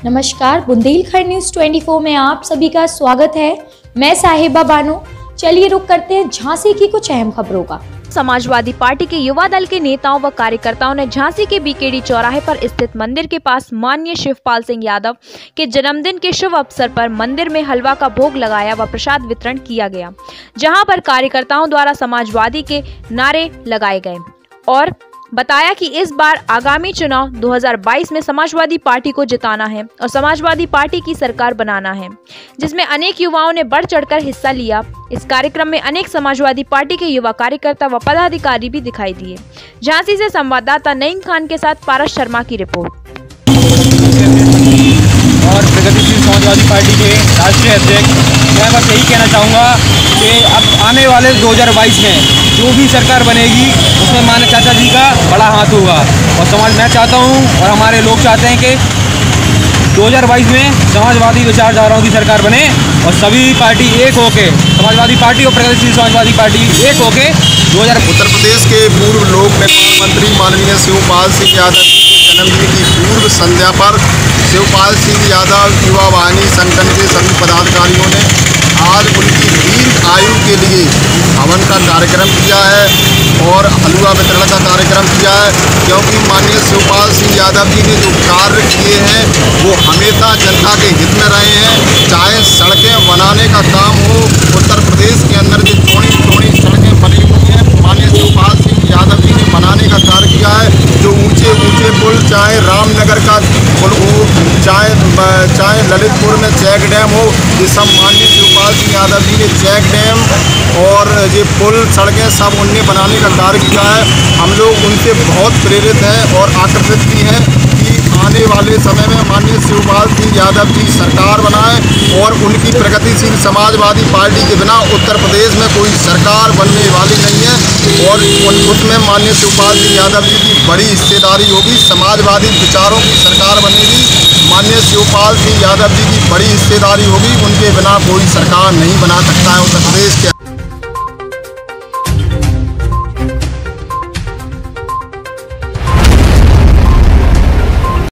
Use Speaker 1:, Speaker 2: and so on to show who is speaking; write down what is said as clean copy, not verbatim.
Speaker 1: नमस्कार, बुंदेलखंड न्यूज़ 24 में आप सभी का स्वागत है। मैं साहिबा बानो। चलिए रुक करते हैं झांसी की कुछ अहम खबरों का।
Speaker 2: समाजवादी पार्टी के युवा दल के नेताओं व कार्यकर्ताओं ने झांसी के बीकेडी चौराहे पर स्थित मंदिर के पास माननीय शिवपाल सिंह यादव के जन्मदिन के शुभ अवसर पर मंदिर में हलवा का भोग लगाया व प्रसाद वितरण किया गया, जहां पर कार्यकर्ताओं द्वारा समाजवादी के नारे लगाए गए और बताया कि इस बार आगामी चुनाव 2022 में समाजवादी पार्टी को जिताना है और समाजवादी पार्टी की सरकार बनाना है, जिसमें अनेक युवाओं ने बढ़ चढ़कर हिस्सा लिया। इस कार्यक्रम में अनेक समाजवादी पार्टी के युवा कार्यकर्ता व पदाधिकारी भी दिखाई दिए। झांसी से संवाददाता नईम खान के साथ पारस शर्मा की रिपोर्ट।
Speaker 3: और प्रगतिशील समाजवादी पार्टी के राष्ट्रीय अध्यक्ष, मैं बस यही कहना चाहूँगा कि अब आने वाले 2022 में जो भी सरकार बनेगी उसमें माननीय चाचा जी का बड़ा हाथ होगा और मैं चाहता हूँ और हमारे लोग चाहते हैं कि 2022 में समाजवादी विचारधाराओं की सरकार बने और सभी पार्टी एक होके, समाजवादी पार्टी और प्रगतिशील समाजवादी पार्टी एक होके
Speaker 4: उत्तर प्रदेश के पूर्व लोक निर्माण मंत्री माननीय शिवपाल सिंह यादव के जन्मदिन की पूर्व संध्या पर शिवपाल सिंह यादव युवा वाहिनी संगठन के सभी पदाधिकारियों ने आज उनकी दीर्घ आयु के लिए हवन का कार्यक्रम किया है और हलवा वितरण का कार्यक्रम किया है, क्योंकि माननीय शिवपाल सिंह यादव जी ने जो कार्य किए हैं वो हमेशा जनता के हित में रहे हैं। चाहे सड़कें बनाने का काम हो, उत्तर प्रदेश के अंदर जो चौड़ी सड़कें बनी हुई हैं माननीय शिवपाल सिंह यादव जी ने बनाने का कार्य किया है। जो ऊंचे पुल, चाहे रामनगर का पुल हो, चाहे ललितपुर में चेक डैम हो, ये सब माननीय शिवपाल सिंह यादव जी ने चेक डैम और ये पुल सड़कें सब उनने बनाने का कार्य किया है। हम लोग उनसे बहुत प्रेरित हैं और आकर्षित भी हैं कि आने वाले समय में माननीय शिवपाल सिंह यादव जी सरकार बनाएं और उनकी प्रगतिशील समाजवादी पार्टी के बिना उत्तर प्रदेश में कोई सरकार बनने वाली नहीं है और उसमें माननीय शिवपाल सिंह यादव जी की बड़ी हिस्सेदारी होगी। समाजवादी विचारों की सरकार बनेगी, माननीय शिवपाल सिंह यादव जी की बड़ी हिस्सेदारी होगी। उनके बिना कोई सरकार नहीं बना सकता है उत्तर प्रदेश के।